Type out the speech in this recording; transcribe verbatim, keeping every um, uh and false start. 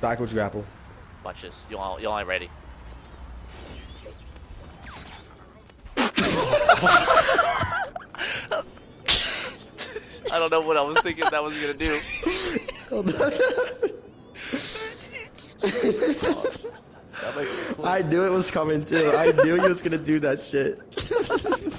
Backwards grapple. Watch this. You all, you all ain't ready. I don't know what I was thinking that was gonna do. I knew it was coming too. I knew he was gonna do that shit.